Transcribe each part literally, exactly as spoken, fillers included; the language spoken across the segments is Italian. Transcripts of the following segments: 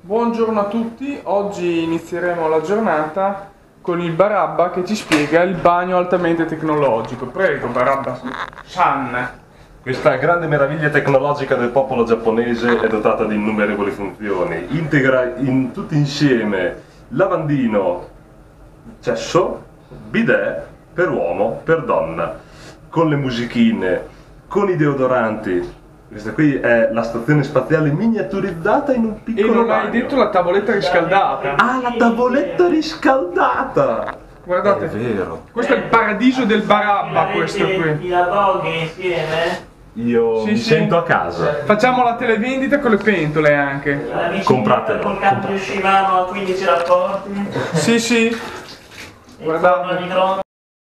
Buongiorno a tutti, oggi inizieremo la giornata con il Barabba che ci spiega il bagno altamente tecnologico. Prego Barabba San. Questa grande meraviglia tecnologica del popolo giapponese è dotata di innumerevoli funzioni. Integra in, tutti insieme lavandino, cesso, bidet per uomo, per donna, con le musichine, con i deodoranti. Questa qui è la stazione spaziale miniaturizzata in un piccolo E non bagno. hai detto la tavoletta riscaldata. Ah, la tavoletta riscaldata! Guardate, è vero. questo è il paradiso del Barabba, questo qui. I lavoghi insieme? Io Sì, mi sì. sento a casa. Facciamo la televendita con le pentole anche. La vicina Compratelo, col cambio compratelo. Shimano a quindici rapporti? Sì, sì. Il Guardate. forno di microonde?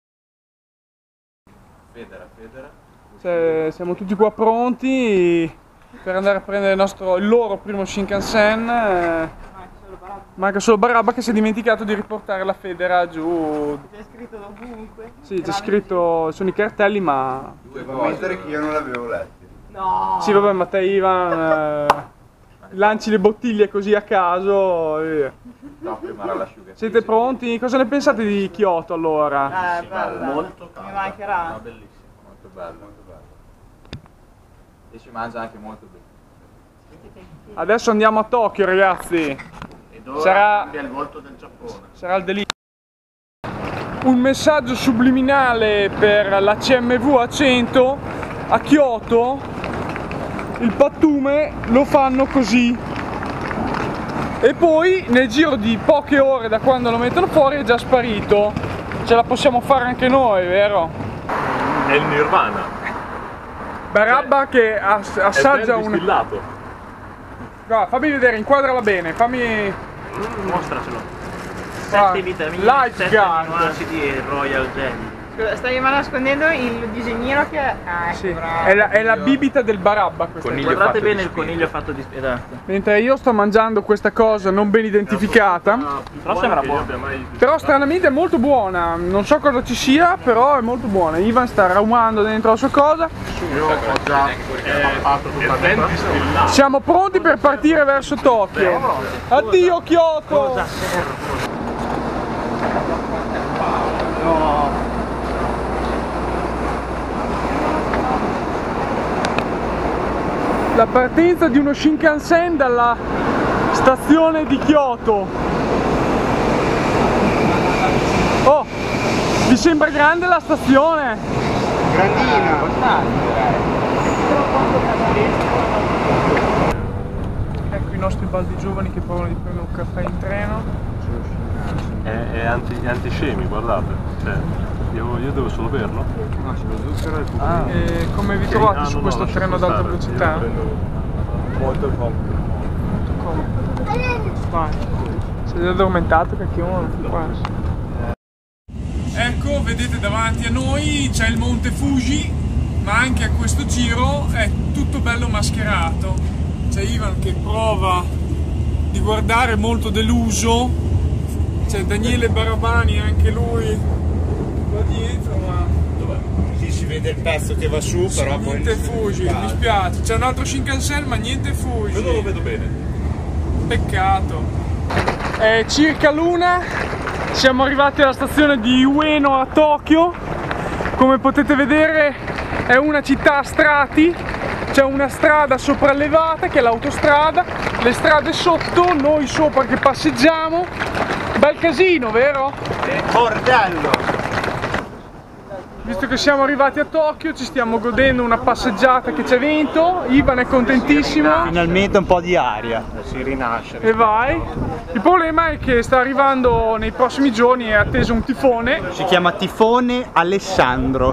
Federa, Federa. Cioè, siamo tutti qua pronti per andare a prendere il, nostro, il loro primo Shinkansen. eh, Manca solo Barabba che si è dimenticato di riportare la Federa giù. C'è scritto dovunque. Sì, c'è scritto, sono i cartelli, ma... Devo ammettere che io non l'avevo letto. No! Sì, vabbè, ma te Ivan, eh, lanci le bottiglie così a caso e via. No, prima era l'asciugatrice. Siete pronti? Cosa ne pensate di Kyoto allora? Eh, bella. Molto Mi calda. mancherà. No, bellissimo, molto bello, molto bello. E si mangia anche molto bene. Adesso andiamo a Tokyo, ragazzi. Ed ora Sarà- cambia il volto del Giappone. Sarà il delirio. Un messaggio subliminale per la C M V A cento a Kyoto. Il pattume lo fanno così. E poi nel giro di poche ore da quando lo mettono fuori è già sparito. Ce la possiamo fare anche noi, vero? È il Nirvana. Barabba che ass- assaggia un... distillato. Guarda, fammi vedere, inquadrala bene, fammi... Mostracelo. Ah, sette vitamine, Life sette Guard. aminoacidi e Royal Jelly. Scusa, stai nascondendo il disegnino che... Ah, ecco, Sì, bravo. è la, è la bibita del Barabba questa. Coniglio qua. Guardate fatto di bene il spina. coniglio fatto di esatto. Mentre io sto mangiando questa cosa non ben identificata. Però sembra buono. Però stranamente è molto buona, non so cosa ci sia, però è molto buona. Ivan sta raumando dentro la sua cosa. Io ho già fatto tutta la Siamo pronti per partire verso Tokyo. Addio Kyoto! La partenza di uno Shinkansen dalla stazione di Kyoto. Oh, vi sembra grande la stazione? Ecco i nostri baldi giovani che provano di prendere un caffè in treno. È, è, anti, è antiscemi, guardate. Cioè, io, io devo solo berlo. No, c'è lo zucchero e tutto. Ah. E come vi trovate su questo treno ad alta velocità? Molto comodo. Vai. Siete addormentato perché uno non fa qua. Ecco, vedete davanti a noi c'è il Monte Fuji, ma anche a questo giro è tutto bello mascherato. C'è Ivan che prova di guardare molto deluso, c'è Daniele Barabani anche lui qua dietro, ma Sì, si vede il pezzo che va su, però poi niente Fuji, mi spiace. C'è un altro Shinkansen ma niente Fuji. Io non lo vedo bene. Peccato. È circa l'una, siamo arrivati alla stazione di Ueno a Tokyo. Come potete vedere è una città a strati, c'è una strada sopraelevata che è l'autostrada, le strade sotto, noi sopra che passeggiamo. Bel casino, vero? bordello! Visto che siamo arrivati a Tokyo ci stiamo godendo una passeggiata che c'è vento, Ivan è contentissimo. Finalmente un po' di aria, si rinasce. E vai. Il problema è che sta arrivando nei prossimi giorni, è atteso un tifone. Si chiama tifone Alessandro.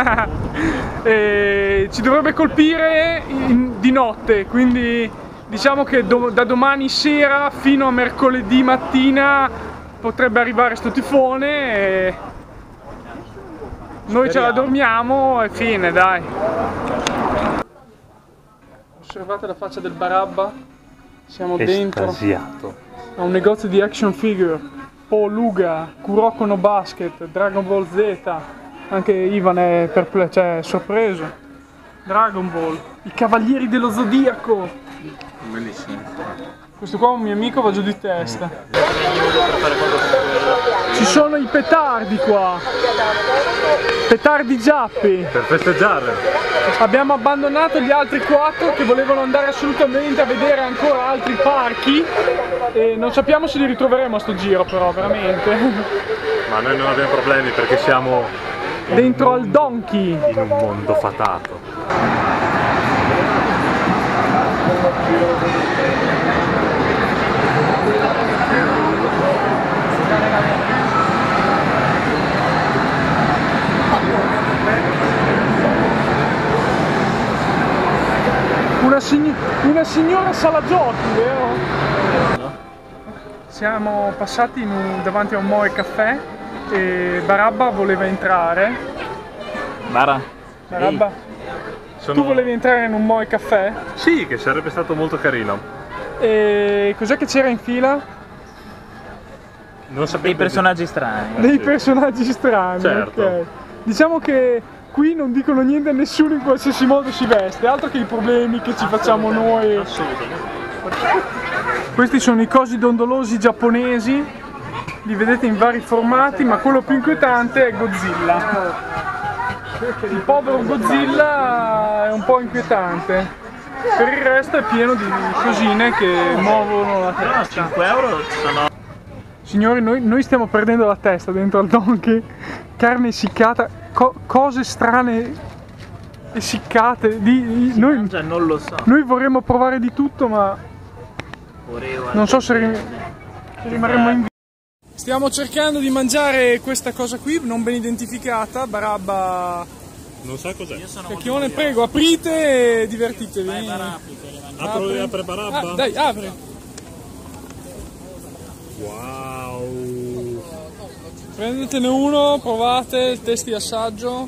E ci dovrebbe colpire in- di notte, quindi diciamo che do- da domani sera fino a mercoledì mattina potrebbe arrivare sto tifone e noi ce la dormiamo e fine, dai. Osservate la faccia del Barabba, siamo dentro a un negozio di action figure, Po Luga, Kuroko no Basket, Dragon Ball Z, anche Ivan è perplesso, cioè sorpreso. Dragon Ball, i Cavalieri dello Zodiaco. Bellissimo. Questo qua è un mio amico, va giù di testa. Ci sono i petardi qua. Petardi giappi. Per festeggiare. Abbiamo abbandonato gli altri quattro che volevano andare assolutamente a vedere ancora altri parchi. E non sappiamo se li ritroveremo a sto giro però, veramente. Ma noi non abbiamo problemi perché siamo Dentro al Donkey. in un mondo fatato. Una, sign una signora sala giochi, vero? Siamo passati in un, davanti a un Moe Caffè e Barabba voleva entrare. Bara? Barabba, Sono... tu volevi entrare in un Moe Caffè? Sì, che sarebbe stato molto carino. E cos'è che c'era in fila? Non sapevo Dei personaggi strani. Dei personaggi strani, Certo. ok. Diciamo che qui non dicono niente a nessuno in qualsiasi modo si veste, altro che i problemi che ci facciamo noi. Assolutamente. Questi sono i cosi dondolosi giapponesi, li vedete in vari formati, ma quello più inquietante è Godzilla. Il povero Godzilla è un po' inquietante, per il resto è pieno di cosine che muovono la Però testa. cinque euro sono... Signori, noi, noi stiamo perdendo la testa dentro al Donkey, carne essiccata, co cose strane essiccate, di, di, noi, Cioè, non lo so. noi vorremmo provare di tutto ma Oreo, non so se rim eh, rimarremo in vita. Stiamo cercando di mangiare questa cosa qui, non ben identificata, Barabba, Non sa cos'è. Io sono Cacchione, prego, aprite e divertitevi. Vai, Bara, apri, per rimanere. Apro, apre Barabba. Ah, dai, apri. Wow. Prendetene uno, provate, testi assaggio.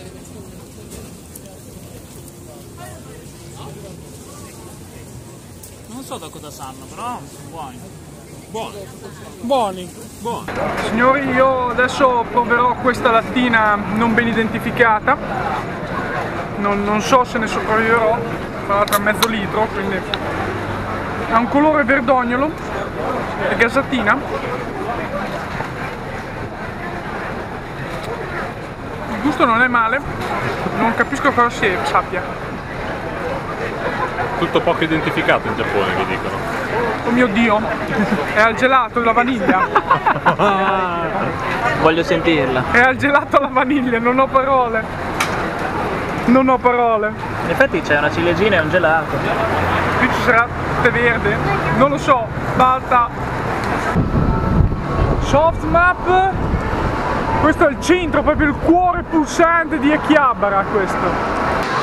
Non so da cosa sanno, però sono buoni. Buono. Buoni. Buono. Signori, io adesso proverò questa lattina non ben identificata. Non, non so se ne sopravviverò, tra l'altro è mezzo litro, quindi ha un colore verdognolo, è gasatina. Il gusto non è male, non capisco cosa si sappia. Tutto poco identificato in Giappone, mi dicono. Oh mio Dio, è al gelato alla vaniglia. Voglio sentirla. È al gelato alla vaniglia, non ho parole. Non ho parole. In effetti c'è una ciliegina e un gelato. Qui ci sarà tè verde? Non lo so, balta. Soft Map. Questo è il centro, proprio il cuore pulsante di Akihabara questo.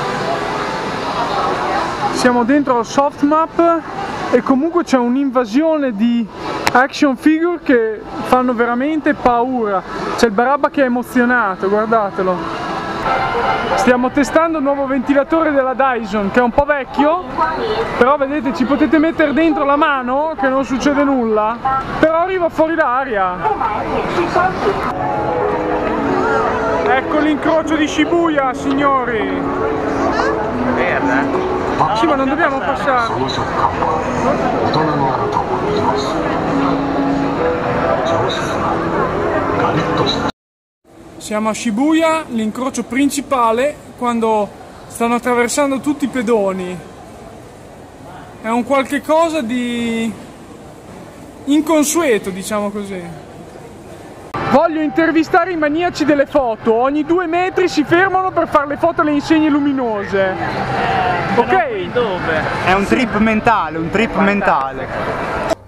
Siamo dentro al Soft Map e comunque c'è un'invasione di action figure che fanno veramente paura. C'è il Barabba che è emozionato, guardatelo. Stiamo testando il nuovo ventilatore della Dyson che è un po' vecchio, però vedete ci potete mettere dentro la mano che non succede nulla, però arriva fuori l'aria. Ecco l'incrocio di Shibuya, signori. Verde. Sì, ma non dobbiamo passare. Siamo a Shibuya, l'incrocio principale, quando stanno attraversando tutti i pedoni. È un qualche cosa di inconsueto, diciamo così. Voglio intervistare i maniaci delle foto, ogni due metri si fermano per fare le foto alle insegne luminose. Ok? Dove? È un trip mentale, un trip mentale.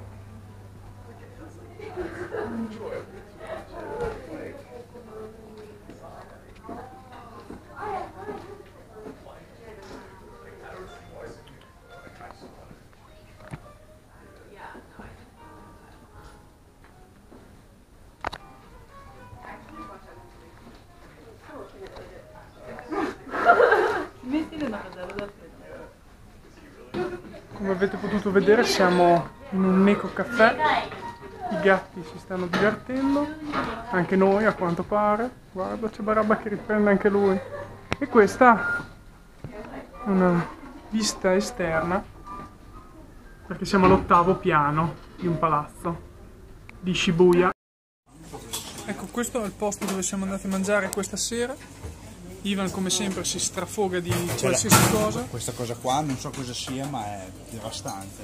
Come avete potuto vedere siamo in un Neko Caffè, i gatti si stanno divertendo, anche noi a quanto pare, guarda c'è Barabba che riprende anche lui. E questa è una vista esterna, perché siamo all'ottavo piano di un palazzo di Shibuya. Ecco, questo è il posto dove siamo andati a mangiare questa sera. Ivan come sempre si strafoga di qualsiasi cosa. Questa cosa qua non so cosa sia, ma è devastante.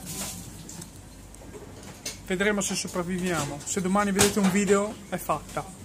Vedremo se sopravviviamo. Se domani vedete un video è fatta.